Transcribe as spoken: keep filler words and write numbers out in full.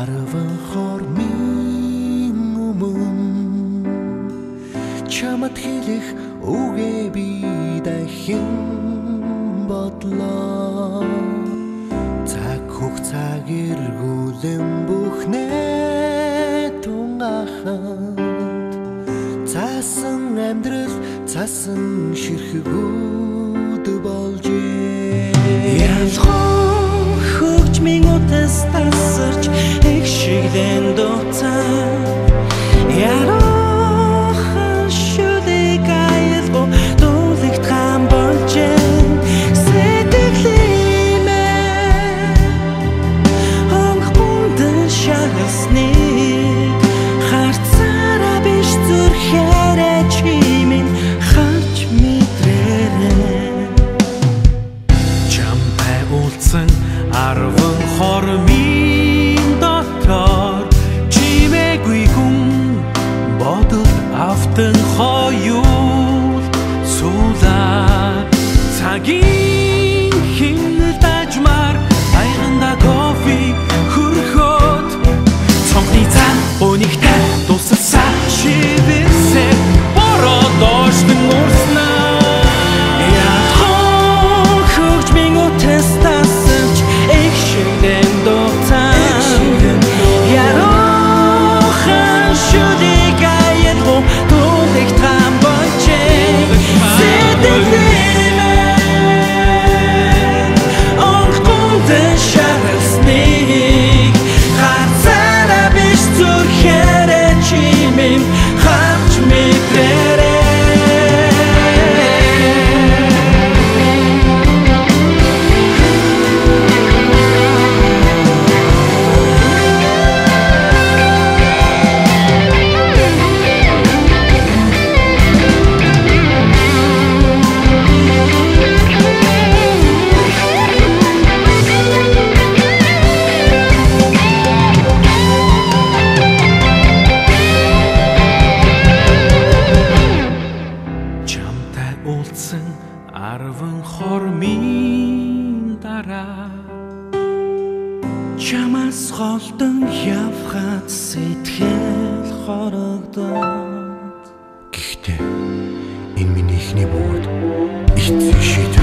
арван хормын өмнө чамд хэлэх үгээ би дахин бодлоо цаг хугацааг эргүүлэн бүхнээ тунгахад цаасан амьдрал цаасан ширхгүүд болжээ ялгоо хөгжмийн утас тасарч их шигдэн дутаа яруухан шүлэг айлгуу дуулэгт гам болжээ сэтгэлимээ онгондон шалсныг харцаараа биш зүрхээрээ чимийн харж мэдрээрээ чамтай уулзсан арван хормын дотор чимээгүй хүн бодол автан хоёул суулаа цагийн хинэл дажмаар айганда кофе хөрхөд цонхны цан өнөгтэй дууссан шивэрсэ бороо доошлон урснаа ялгоо хөгжмийн утас тасарч их шигдэн дутаа яруухан шүлэг айлгуу дуулэгт гам болжээ сэтгэлимээ онгондон шалсныг харцаараа биш зүрхээрээ чимийн харж мэдрээрээ уулзсан арван хормын дараа чамаас голдон явхад сэтгэл хорогдоод гэхдээ энэ миний ихний бүгд эцэг шийдвэр